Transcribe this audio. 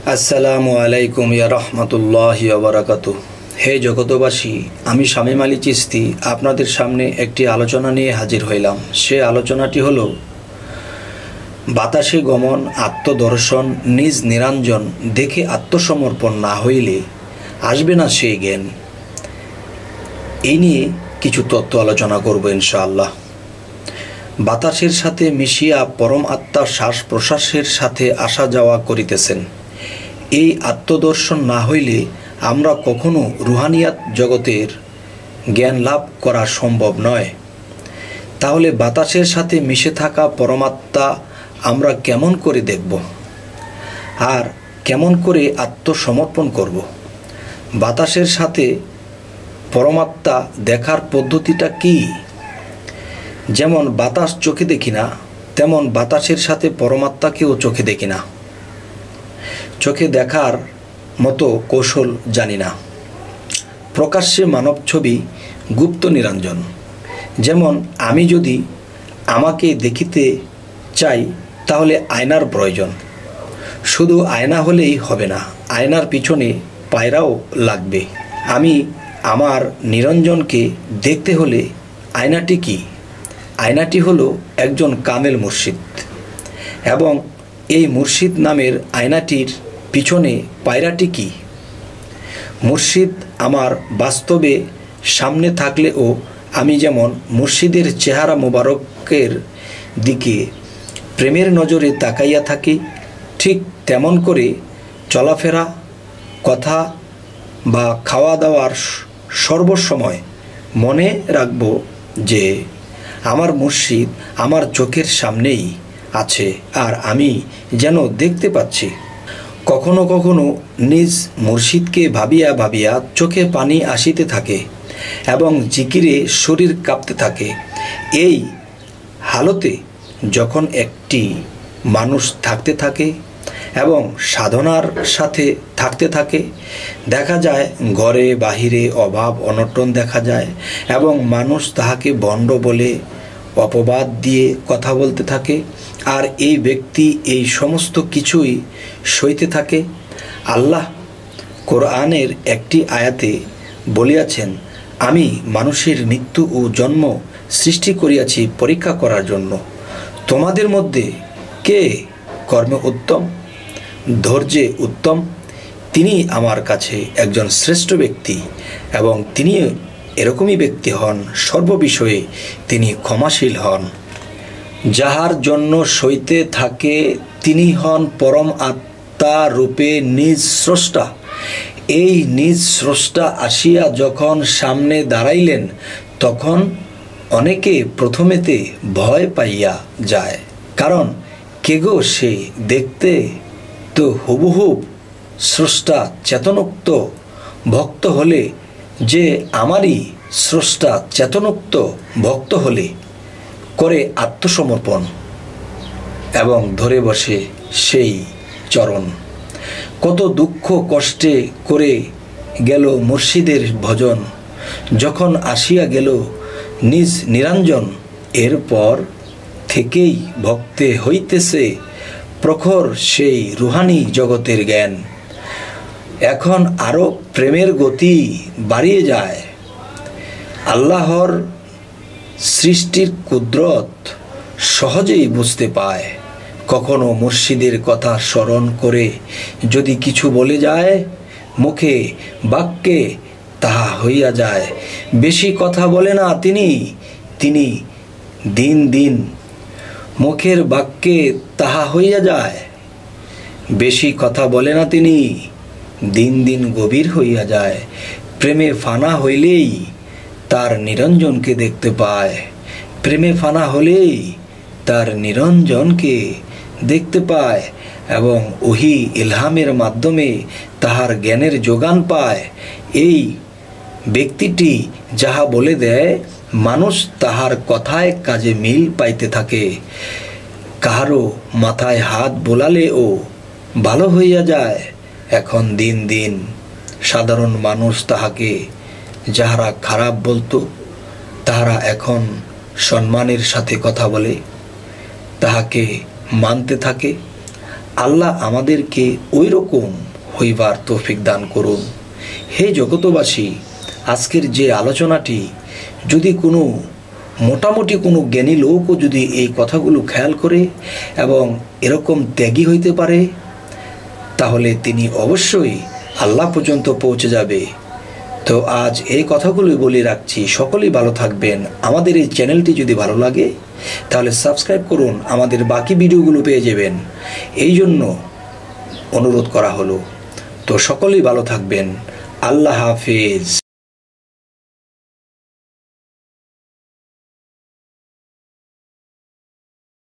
আসসালামু আলাইকুম ইয়া রাহমাতুল্লাহি ওয়া বারাকাতুহু। হে জগতবাসী, আমি শামীম আলী চিশতি আপনাদের সামনে একটি আলোচনা নিয়ে হাজির হইলাম। সে আলোচনাটি হলো বাতাসে গমন, আত্মদর্শন, নিজ নিরঞ্জন দেখে আত্মসমর্পণ না হইলে আসবে না সেই জ্ঞান। এই নিয়ে কিছু তত্ত্ব আলোচনা করব ইনশাআল্লাহ। বাতাসের সাথে মিশিয়া পরম আত্মা শ্বাস প্রশ্বাসের সাথে আসা যাওয়া করিতেছেন। এই আত্মদর্শন না হইলে আমরা কখনো রুহানিয়াত জগতের জ্ঞান লাভ করা সম্ভব নয়। তাহলে বাতাসের সাথে মিশে থাকা পরমাত্মা আমরা কেমন করে দেখব আর কেমন করে আত্মসমর্পণ করব? বাতাসের সাথে পরমাত্মা দেখার পদ্ধতিটা কি? যেমন বাতাস চোখে দেখি না, তেমন বাতাসের সাথে পরমাত্মাকেও চোখে দেখি না। চোখে দেখার মতো কৌশল জানি না। প্রকাশ্যে মানব ছবি, গুপ্ত নিরঞ্জন। যেমন আমি যদি আমাকে দেখিতে চাই তাহলে আয়নার প্রয়োজন। শুধু আয়না হলেই হবে না, আয়নার পিছনে পায়রাও লাগবে। আমি আমার নিরঞ্জনকে দেখতে হলে আয়নাটি কি? আয়নাটি হলো একজন কামেল মুর্শিদ, এবং এই মুর্শিদ নামের আয়নাটির পিছনে পায়রাটি কি? মুর্শিদ আমার বাস্তবে সামনে থাকলেও আমি যেমন মুর্শিদের চেহারা মোবারকের দিকে প্রেমের নজরে তাকাইয়া থাকি, ঠিক তেমন করে চলাফেরা, কথা বা খাওয়া দাওয়ার সর্বসময় মনে রাখব যে আমার মুর্শিদ আমার চোখের সামনেই আছে আর আমি যেন দেখতে পাচ্ছি। কখনো কখনো নিজ মুর্শিদকে ভাবিয়া ভাবিয়া চোখে পানি আসিতে থাকে এবং জিকিরে শরীর কাঁপতে থাকে। এই হালতে যখন একটি মানুষ থাকতে থাকে এবং সাধনার সাথে থাকতে থাকে, দেখা যায় ঘরে বাহিরে অভাব অনটন দেখা যায় এবং মানুষ তাহাকে ভণ্ড বলে অপবাদ দিয়ে কথা বলতে থাকে, আর এই ব্যক্তি এই সমস্ত কিছুই সইতে থাকে। আল্লাহ কোরআনের একটি আয়াতে বলিয়াছেন, আমি মানুষের মৃত্যু ও জন্ম সৃষ্টি করিয়াছি পরীক্ষা করার জন্য। তোমাদের মধ্যে কে কর্মে উত্তম, ধৈর্যে উত্তম, তিনি আমার কাছে একজন শ্রেষ্ঠ ব্যক্তি, এবং তিনি এরকমই ব্যক্তি হন, সর্ববিষয়ে তিনি ক্ষমাশীল হন। যাহার জন্য সইতে থাকে তিনি হন পরম আত্মা রূপে নিজ স্রষ্টা। এই নিজ স্রষ্টা আসিয়া যখন সামনে দাঁড়াইলেন, তখন অনেকে প্রথমেতে ভয় পাইয়া যায়, কারণ কে গো সে? দেখতে তো হুবহুব স্রষ্টা চেতনোক্ত। ভক্ত হলে যে আমারই স্রষ্টা চেতনোক্ত ভক্ত হলে করে আত্মসমর্পণ এবং ধরে বসে সেই চরণ। কত দুঃখ কষ্টে করে গেল মুর্শিদের ভজন, যখন আসিয়া গেল নিজ নিরঞ্জন, এরপর থেকেই ভক্তে হইতেছে প্রখর সেই রুহানি জগতের জ্ঞান। এখন আরো প্রেমের গতি বাড়িয়ে যায়। আল্লাহর সৃষ্টির কুদরত সহজেই বুঝতে পায়। কখনো মুর্শিদের কথা স্মরণ করে যদি কিছু বলে যায়, মুখে বাক্যে তাহা হইয়া যায়। বেশি কথা বলে না তিনি, তিনি দিন দিন মুখের বাক্যে তাহা হইয়া যায়। বেশি কথা বলে না তিনি, দিন দিন গভীর হইয়া যায়। প্রেমে ফানা হইলেই তার নিরঞ্জনকে দেখতে পায়। প্রেমে ফানা হলেই তার নিরঞ্জনকে দেখতে পায় এবং ওহি ইলহামের মাধ্যমে তাহার জ্ঞানের যোগান পায়। এই ব্যক্তিটি যাহা বলে দেয়, মানুষ তাহার কথায় কাজে মিল পাইতে থাকে। কাহারও মাথায় হাত বোলালেও ভালো হইয়া যায়। এখন দিন দিন সাধারণ মানুষ তাহাকে যাহারা খারাপ বলতো, তাহারা এখন সম্মানের সাথে কথা বলে, তাহাকে মানতে থাকে। আল্লাহ আমাদেরকে ওই রকম হইবার তৌফিক দান করুন। হে জগতবাসী, আজকের যে আলোচনাটি যদি কোনো মোটামুটি কোনো জ্ঞানী লোকও যদি এই কথাগুলো খেয়াল করে এবং এরকম ত্যাগী হইতে পারে, তাহলে তিনি অবশ্যই আল্লাহ পর্যন্ত পৌঁছে যাবে। তো আজ এই কথাগুলোই বলে রাখছি, সকলেই ভালো থাকবেন। আমাদের এই চ্যানেলটি যদি ভালো লাগে তাহলে সাবস্ক্রাইব করুন, আমাদের বাকি ভিডিওগুলো পেয়ে যাবেন, এই জন্য অনুরোধ করা হলো। তো সকলেই ভালো থাকবেন। আল্লাহ হাফেজ।